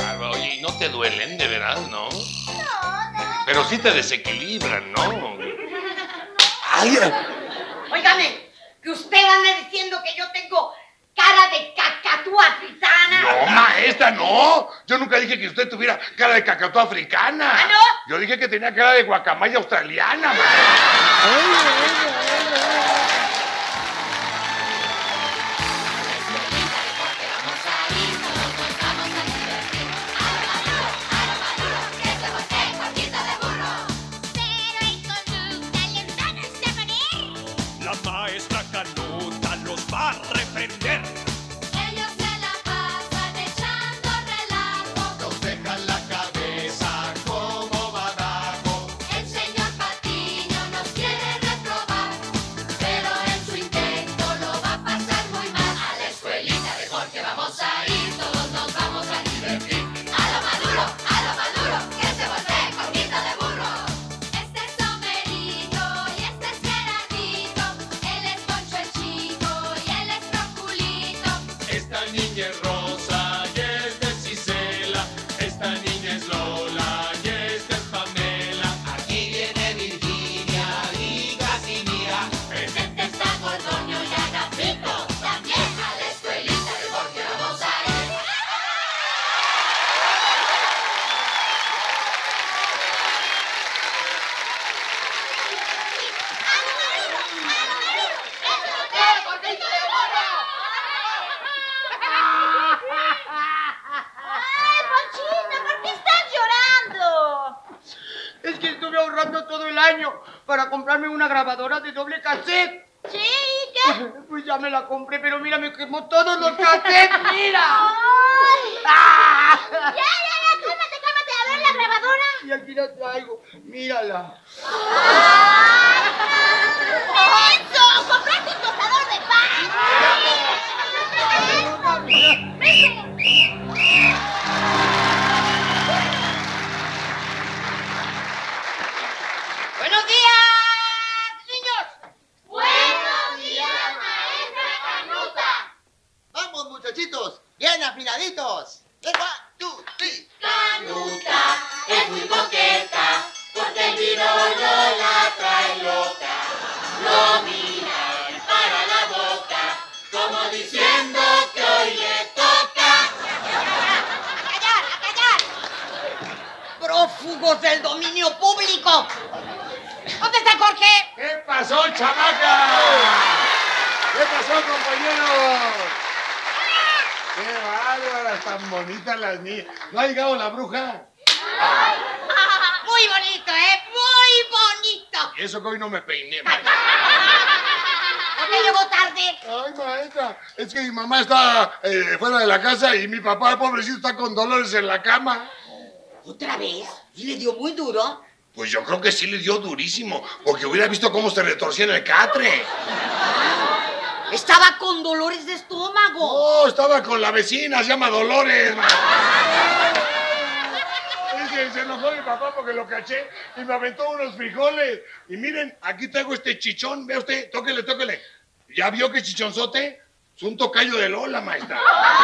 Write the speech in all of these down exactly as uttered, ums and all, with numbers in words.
bárbaro. Oye, ¿y no te duelen, de verdad, no? No, no. Pero sí te desequilibran, ¿no? Ay, Óigame, que usted anda diciendo que yo tengo cara de cacatúa africana. No, maestra, no. Yo nunca dije que usted tuviera cara de cacatúa africana. ¿Ah, no? Yo dije que tenía cara de guacamaya australiana, maestra. La maestra Canuta los va a reprender. Ellos se la pasan echando relajo. Nos dejan la cabeza como badajo. El señor Patiño nos quiere reprobar, pero en su intento lo va a pasar muy mal. A la escuelita de Jorge vamos a ir, todos nos vamos a divertir. A lo maduro, a lo maduro, que se voltee cornita de burro. Este es Somerito y este es Gerardito. Él es Poncho el Chico y él es Proculito. Esta niña es Rosa y esta es Cisela. Esta niña es Lola y esta es Pamela. Aquí viene Virginia y Casimira. Presente está Gordonio y Agapito. También a la escuelita de Jorge vamos a ir. ¡Ay, Ponchito! ¿Por qué estás llorando? Es que estuve ahorrando todo el año para comprarme una grabadora de doble cassette. ¿Sí? ¿Y qué? Pues ya me la compré, pero mira, me quemó todos los cassettes, mira. ¡Ay! ¡Ah! Ya, ya, ya, cálmate, cálmate. A ver la grabadora. Y aquí la traigo, mírala. ¡Ay! ¡Eso! ¡Compraste un tostador de pan! ¡Buenos días, niños! ¡Buenos días, maestra Canuta! vamos, muchachitos, bien afinaditos. One, two, three. Canuta es muy coqueta, porque el virolo la trae loca. Lo mira para la boca, como diciendo que hoy le toca. ¡A callar, a callar! ¡Prófugos del dominio público! ¿Dónde está Jorge? ¿Qué pasó, chamaca? ¿Qué pasó, compañeros? ¡Qué bárbaras, tan bonitas las niñas! ¿No ha llegado la bruja? Muy bonito, ¿eh? Muy bonito. Y eso que hoy no me peiné, maestra. ¿Por qué llegó tarde? Ay, maestra, es que mi mamá está eh, fuera de la casa y mi papá, pobrecito, está con dolores en la cama. ¿Otra vez? ¿Y le dio muy duro? Pues yo creo que sí le dio durísimo, porque hubiera visto cómo se retorcía en el catre. Estaba con dolores de estómago. Oh, estaba con la vecina, se llama Dolores. Es que se enojó mi papá porque lo caché y me aventó unos frijoles. Y miren, aquí traigo este chichón, vea usted, tóquele, tóquele. ¿Ya vio que chichonzote? Es un tocayo de Lola, maestra.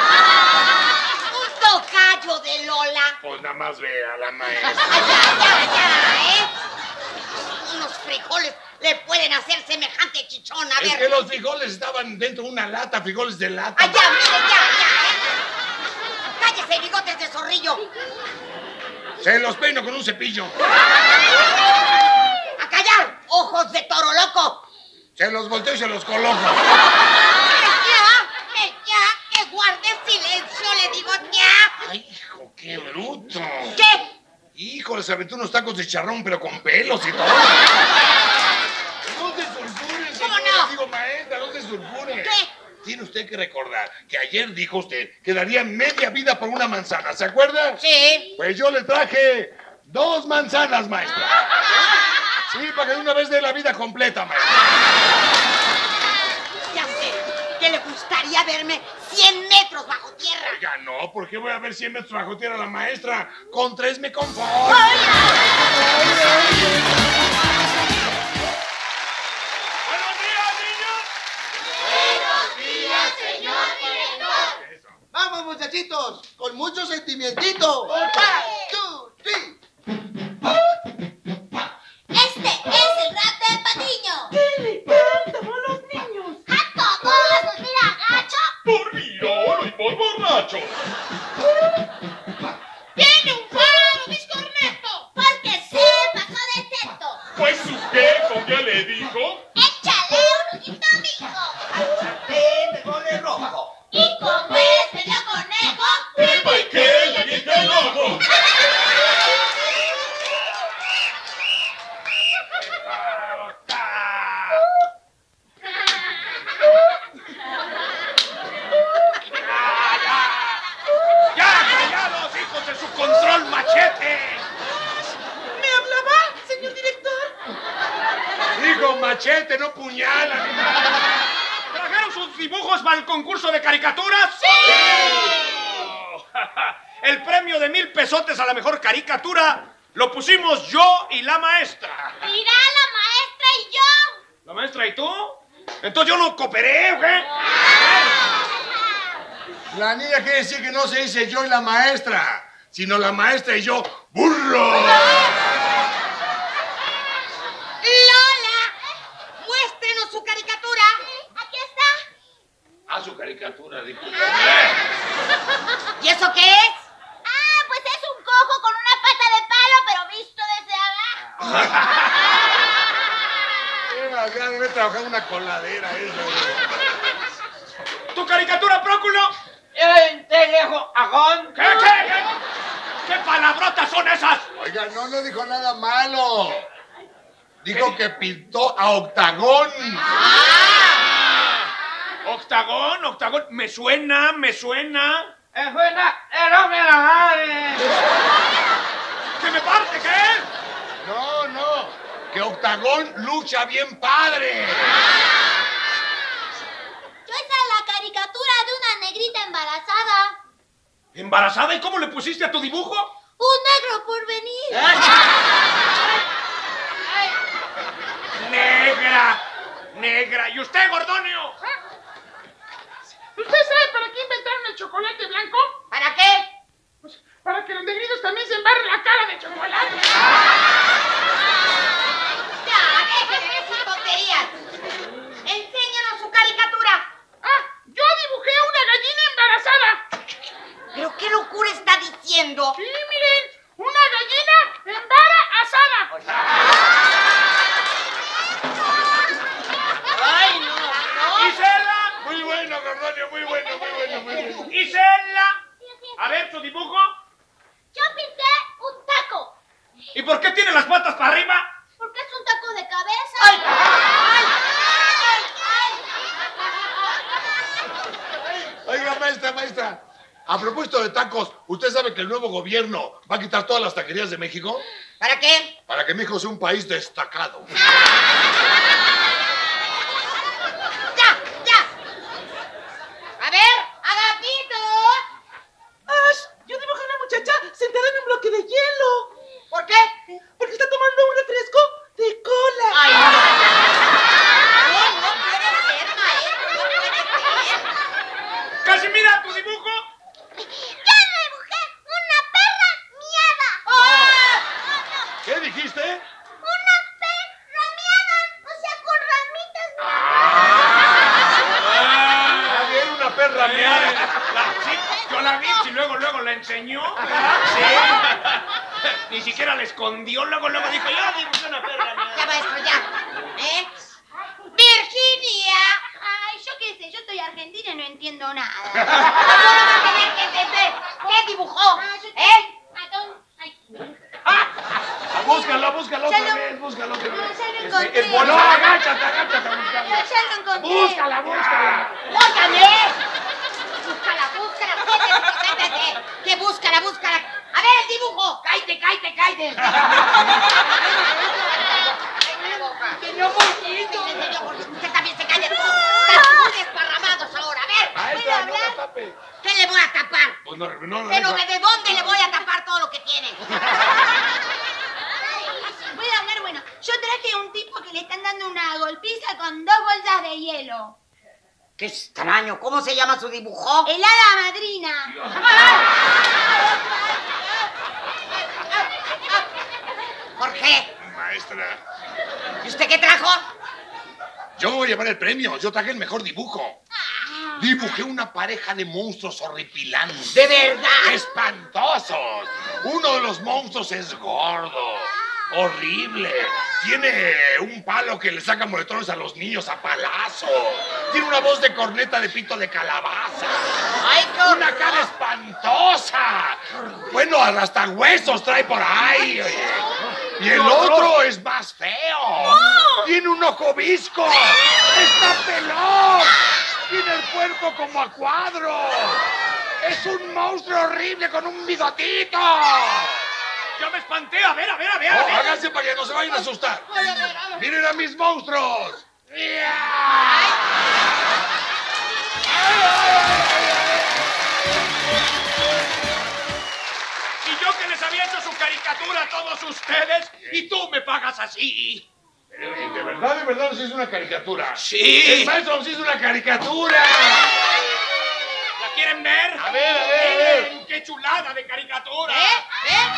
Un tocayo de Lola. Pues nada más vea la maestra. Ya, ya, ya, ¿eh? Unos frijoles le pueden hacer semejante chichón, a ver. Es que los frijoles estaban dentro de una lata, frijoles de lata. ¡Ay, ya, mire, ya, ya, ¿eh? ¡Cállese, bigotes de zorrillo! Se los peino con un cepillo. ¡A callar, ojos de toro loco! Se los volteo y se los coloco. ¡Que ya, que ya, que guarde silencio, le digo ya! Ay, hijo, qué bruto. ¿Qué? Híjole, se aventó unos tacos de charrón, pero con pelos y todo. No se sulfure, ¿Cómo señora. no? Digo, maestra, no se sulfure. ¿Qué? Tiene usted que recordar que ayer dijo usted que daría media vida por una manzana, ¿se acuerda? Sí. Pues yo le traje dos manzanas, maestra. Sí, para que de una vez dé la vida completa, maestra. Ya sé que le gustaría verme cien metros bajo tierra. Oiga, no, ¿por qué voy a ver cien metros bajo tierra a la maestra? Con tres me conformo. Buenos días, señor director. Vamos, muchachitos, con mucho sentimiento. presidentito. One, two, three. Este es el rap de Patiño. ¿Qué le cantamos a los niños? ¡A todos! ¡Mira, gacho! Por mi oro y por borracho. ¡Tiene un faro, mis cornetos! Porque se pasó de teto. Pues usted, ¿qué le dijo? ¡Échale un ojito amigo! Sartén de gole rojo. Y como es medio conejo, ¡Viva y que le dije el ojo! ¡Ya, callados, hijos de su control machete! ¿Me hablaba, señor director? Digo machete, no puñal, animal. ¿Trajeron sus dibujos para el concurso de caricaturas? ¡Sí! El premio de mil pesotes a la mejor caricatura lo pusimos yo y la maestra. mirá la maestra y yo. ¿La maestra y tú? Entonces yo no cooperé, ¿o qué? La niña quiere decir que no se dice yo y la maestra, sino la maestra y yo, ¡burro! Lola, muéstrenos su caricatura. Aquí está. A su caricatura, dijo. ¿Y eso qué es? Ah, pues es un cojo con una pata de palo, pero visto desde abajo. Acá debe trabajar una coladera esa. ¿Tu caricatura, Próculo? Eh, te dejo, agón. ¿Qué, qué, qué? ¿Qué palabrotas son esas? Oiga, no, no dijo nada malo. Dijo que pintó a Octagón. Octagón, Octagón. Me suena, me suena. Es buena, pero me la madre. ¿Que me parte, qué? No, no, que Octagón lucha bien padre. Yo esa es la caricatura de una negrita embarazada. ¿Embarazada? ¿Y cómo le pusiste a tu dibujo? Un negro por venir. Negra, negra. ¿Y usted, Gordonio? ¿Usted sabe para qué inventaron el chocolate blanco? ¿Para qué? Pues para que los negritos también se embarren la cara de chocolate. Ya, déjenme esas tonterías. Enséñanos su caricatura. Ah, yo dibujé una gallina embarazada. ¿Pero qué locura está diciendo? Sí, miren, una gallina embarazada. Ay, no, no. Isela, Muy bueno, Gordonio, muy bueno, muy bueno, muy bueno. Isela. A ver, tu dibujo. Yo pinté un taco. ¿Y por qué tiene las patas para arriba? Porque es un taco de cabeza. Ay, ay. Oiga, maestra, maestra. A propósito de tacos, ¿usted sabe que el nuevo gobierno va a quitar todas las taquerías de México? ¿Para qué? Para que México sea un país destacado. ¡Ya! ¡Ya! A ver, Agapito. Ash, yo dibujé una muchacha sentada en un bloque de hielo. ¿Por qué? Porque está tomando un refresco de cola. Ay, no, no puede ser, maestro, no puede ser. Casimira, tu dibujo. Yo dibujé una perra miada. ¡Ah! ¿Qué dijiste? Una perra miada. O sea, con ramitas. Ah, bien, una perra meada. La- sí, yo la vi, y luego, luego la enseñó, ¿verdad? Sí. Ni siquiera la escondió, luego, luego dijo, yo dibujé una perra. Ya, maestro, ya. ¿Eh? ¡Virginia! Ay, yo qué sé, yo soy argentina y no entiendo nada. ¿Cómo no va a tener que entender? ¿Qué dibujó? ¿Eh? Ay, Búscalo, búscalo Ya otra lo- vez, búscalo otra no, vez. ya lo Es- encontré. es bueno. No, agáchate, agáchate a ya, buscarla. ya lo encontré. Búscala, búscala. ¡Búscame! Búscala, búscala, siéntate, siéntate. Que búscala, búscala. A ver el dibujo. Cállate, cállate, cállate. Señor Porquito. Usted también se calle. Están muy desparramados ahora. A ver, Maestra, no la tape. ¿qué le voy a tapar? Pues no, no, no. Pero deja. ¿de dónde le voy a tapar todo lo que tiene? Voy a hablar, bueno, yo traje un tipo que le están dando una golpiza con dos bolsas de hielo. Qué extraño. ¿Cómo se llama su dibujo? El hada madrina. Jorge, Maestra, ¿y usted qué trajo? yo voy a llevar el premio. Yo traje el mejor dibujo. Dibujé una pareja de monstruos horripilantes. ¿De verdad? ¡Espantosos! Uno de los monstruos es gordo, horrible. Tiene un palo que le saca moretones a los niños a palazo. Tiene una voz de corneta de pito de calabaza. ¡Ay, qué ¡Una horror! cara espantosa! Bueno, hasta huesos trae por ahí. oye. Y el otro es más feo. Tiene un ojo visco. Está pelón. Tiene el cuerpo como a cuadro. Es un monstruo horrible con un bigotito. Yo me espanté. A ver, a ver, a ver. Oh, a ver. háganse para que no se vayan a asustar. ¡Miren a mis monstruos! Y yo que les había hecho su caricatura a todos ustedes, y tú me pagas así. De verdad, de verdad nos hizo una caricatura. Sí. El maestro nos hizo una caricatura. ¿La quieren ver? A ver, a ver, a ver. Miren, ¡qué chulada de caricatura! ¿Eh? ¿Eh?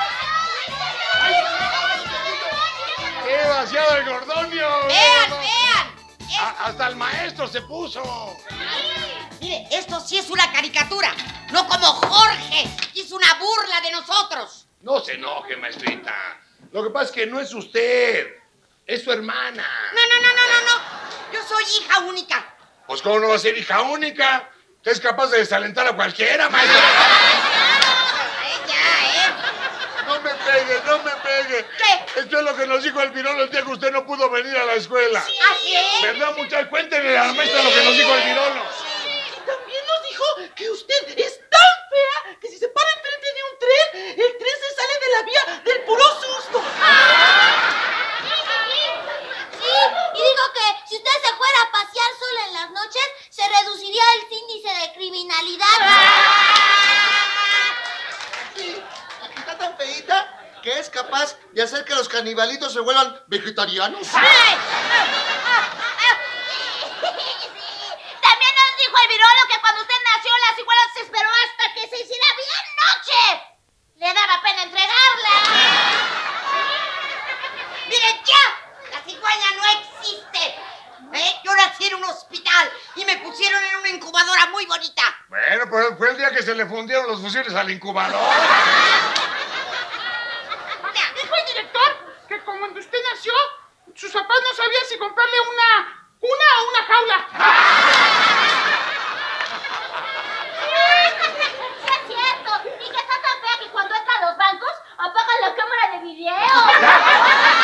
¡Qué demasiado el gordonio! ¡Vean, vean! A- hasta el maestro se puso. Mire, esto sí es una caricatura. No como Jorge hizo una burla de nosotros. No se enoje, maestrita. Lo que pasa es que no es usted. Es su hermana. No, no, no, no, no, no. Yo soy hija única. Pues cómo no va a ser hija única. Usted es capaz de desalentar a cualquiera, maestra. Eh, ya, ¿eh? No me pegue, no me pegue. ¿Qué? Esto es lo que nos dijo el Virolo el día que usted no pudo venir a la escuela. ¿Así es? ¿Verdad, muchachos? Cuéntenle a la maestra lo que nos dijo el Virolo. Y también nos dijo que usted es tan fea que si se para enfrente de un tren, el tren se sale de la vía del puro susto. Sí, y digo que si usted se fuera a pasear sola en las noches, se reduciría el índice de criminalidad. Sí, está tan feíta que es capaz de hacer que los canibalitos se vuelvan vegetarianos. Sí. También nos dijo el virolo que cuando usted nació, la cigüeña se esperó hasta que se hiciera bien noche. Le daba pena entregarla. Miren, ya. La cigüeña no existe. ¿Eh? Yo nací en un hospital y me pusieron en una incubadora muy bonita. Bueno, pues fue el día que se le fundieron los fusiles al incubador. Dijo el director que como cuando usted nació, sus papás no sabían si comprarle una cuna o una jaula. Sí es cierto. Y que está tan fea que cuando entra a los bancos, apagan la cámara de video.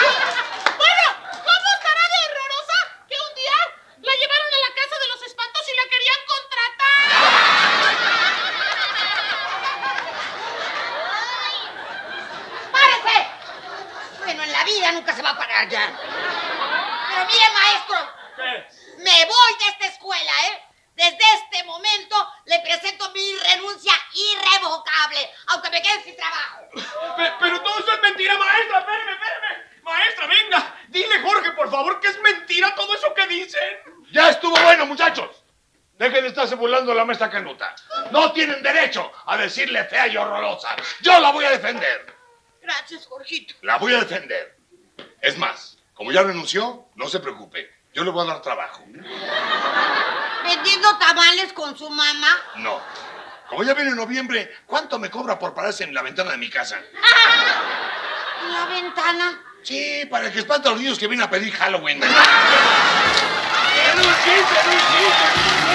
Nunca se va a parar ya. Pero mire, maestro. ¿Qué? Me voy de esta escuela, ¿eh? Desde este momento le presento mi renuncia irrevocable, aunque me quede sin trabajo. Pe- Pero todo eso es mentira, maestra. Espéreme, espéreme. Maestra, venga. Dile, Jorge, por favor, que es mentira todo eso que dicen. Ya estuvo bueno, muchachos. Dejen de estarse burlando de la maestra Canuta. No tienen derecho a decirle fea y horrorosa. Yo la voy a defender. Gracias, Jorgito. La voy a defender. Es más, como ya renunció, no se preocupe. Yo le voy a dar trabajo. ¿Vendiendo tamales con su mamá? No. Como ya viene noviembre, ¿cuánto me cobra por pararse en la ventana de mi casa? ¿En la ventana? Sí, para que espante a los niños que vienen a pedir Halloween. ¡Era un chiste, era un chiste!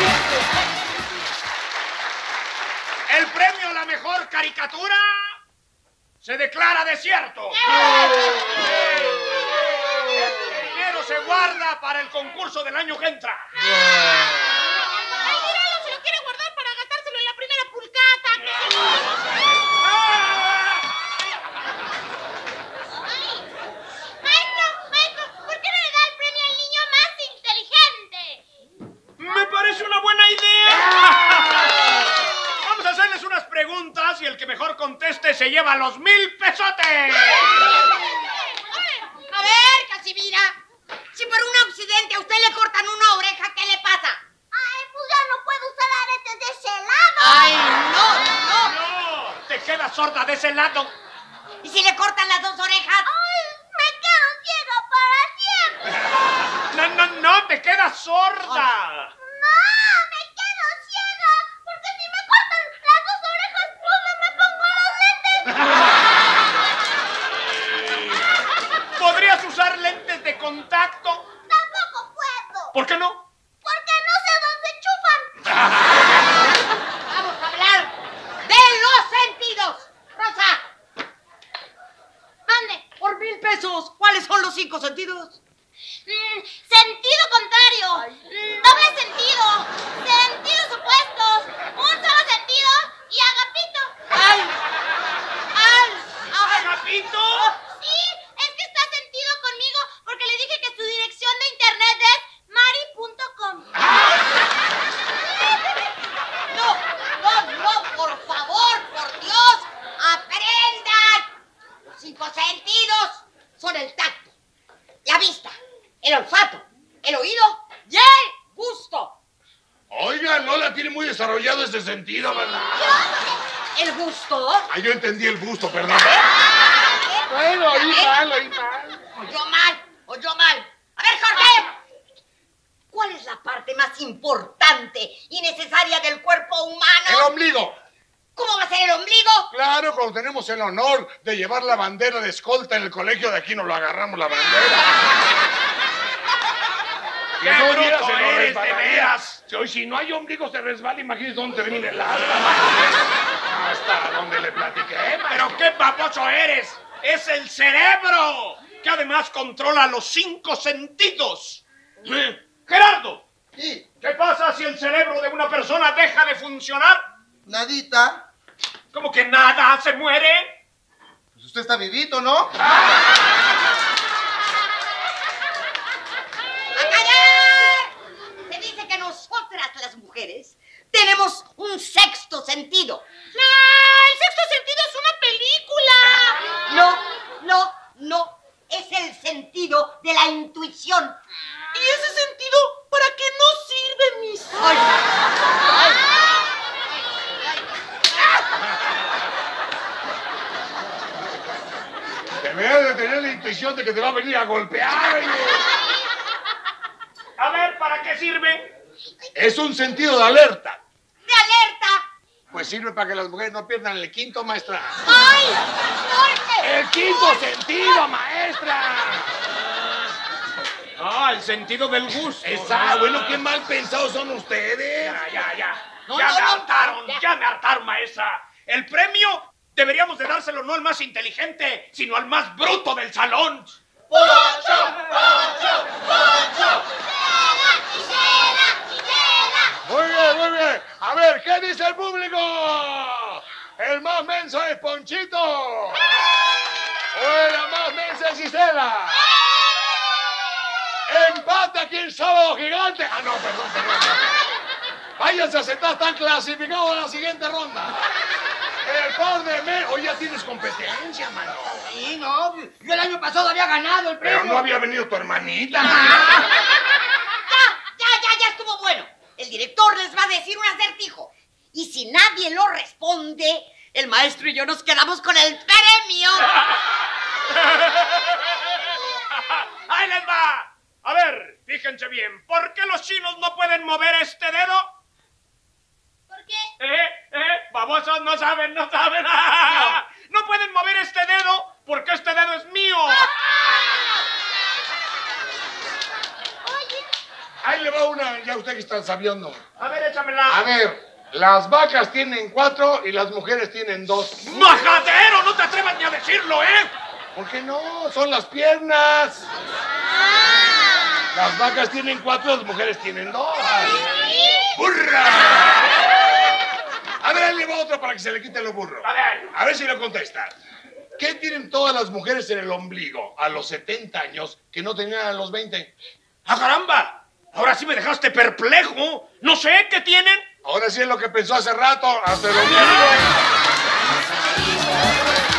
El premio a la mejor caricatura se declara desierto. El dinero se guarda para el concurso del año que entra. El virolo se lo quiere guardar para gastárselo en la primera pulcata. Maestro, maestro, ¿por qué no le da el premio al niño más inteligente? Me parece una buena idea. Vamos a hacerles unas preguntas y el que mejor conteste se lleva los mil pesotes. A ver, Casimira. Si por un accidente a usted le cortan una oreja, ¿qué le pasa? queda sorda de ese lado. ¿Y si le cortan las dos orejas? ¡Ay, me quedo ciega para siempre! No, no, no, te quedas sorda. ¡No, me quedo ciega! Porque si me cortan las dos orejas, ¿dónde me pongo los lentes? ¿Podrías usar lentes de contacto? Tampoco puedo. ¿Por qué no? Porque no sé dónde enchufan. Vamos a hablar de los sentidos. Rosa. Mande. Por mil pesos. ¿Cuáles son los cinco sentidos? Mm, sentido contrario. Mm, doble sentido. Sentidos opuestos. Un solo sentido y agapito. ¡Ay! ¡Ay! ¡Ay! ¿Agapito? Sí, es que está sentido conmigo porque le dije que su dirección de internet es mari punto com. ¡No! ¡No, no! ¡Por favor! ¡Por Dios! ¡Aprendan! Los cinco sentidos son el tacto, la vista, el olfato, el oído y el gusto. Oiga, no la tiene muy desarrollado ese sentido, ¿verdad? ¿El gusto? Ah, yo entendí el gusto, perdón. Bueno, oí mal, oí mal. ¿Oyó mal? ¿Oyó mal? A ver, Jorge. ¿Cuál es la parte más importante y necesaria del cuerpo humano? El ombligo. ¿Cómo va a ser el ombligo? Claro, cuando tenemos el honor de llevar la bandera de escolta en el colegio, de aquí nos lo agarramos la bandera. ¡Qué no bruto hubiera, se nos eres, de resbalaría. veras! Si hoy si no hay ombligo se resbala, imagínese dónde termina el alma. Hasta donde le platiqué. ¡Pero qué baboso eres! ¡Es el cerebro! Que además controla los cinco sentidos. ¿Eh? ¡Gerardo! Sí, ¿Qué pasa si el cerebro de una persona deja de funcionar? nadita. ¿Cómo que nada? ¿Se muere? Pues usted está vivito, ¿no? ¡A callar! Se dice que nosotras las mujeres tenemos un sexto sentido. ¡No! ¡El sexto sentido es una película! No, no, no. Es el sentido de la intuición. ¿Y ese sentido para qué no sirve, mis? Ay, ay. Deberías de tener la intuición de que te va a venir a golpear. Oye. A ver, ¿para qué sirve? Es un sentido de alerta. ¡De alerta! Pues sirve para que las mujeres no pierdan el quinto, maestra. ¡Ay! ¡Jorge! ¡El quinto sentido, maestra! Ah, el sentido del gusto. Esa, bueno, qué mal pensados son ustedes. Ya, ya, ya. No, ya no, me no, hartaron, ya. ya me hartaron, maestra. El premio deberíamos de dárselo no al más inteligente, sino al más bruto del salón. Muy bien, muy bien. A ver, ¿qué dice el público? ¿El más menso es Ponchito? ¿O la más mensa es Gisela? ¡Empate aquí el Sábado Gigante! Ah, no, perdón, perdón. Váyanse a sentar, están clasificados a la siguiente ronda. El par de me... Hoy ya tienes competencia, mano. Sí, no. Yo el año pasado había ganado el premio. Pero no había venido tu hermanita. Ya, ya, ya, ya estuvo bueno. El director les va a decir un acertijo. Y si nadie lo responde, el maestro y yo nos quedamos con el premio. ¡Ahí les va! A ver, fíjense bien. ¿Por qué los chinos no pueden mover este dedo? ¿Por qué? ¿Eh? ¿Eh? Babosos no saben, no saben. No pueden mover este dedo porque este dedo es mío. Oye, Ahí le va una, ya usted que está sabiendo. A ver, échamela. A ver, las vacas tienen cuatro y las mujeres tienen dos. ¡Majadero! No te atrevas ni a decirlo, ¿eh? ¿Por qué no? Son las piernas. Las vacas tienen cuatro, las mujeres tienen dos. ¡Burra! A ver, ahí le va otra para que se le quite lo burro. A ver. A ver si lo contesta. ¿Qué tienen todas las mujeres en el ombligo a los setenta años que no tenían a los veinte? ¡Ah, caramba! Ahora sí me dejaste perplejo. No sé, ¿qué tienen? Ahora sí es lo que pensó hace rato, hasta el ombligo.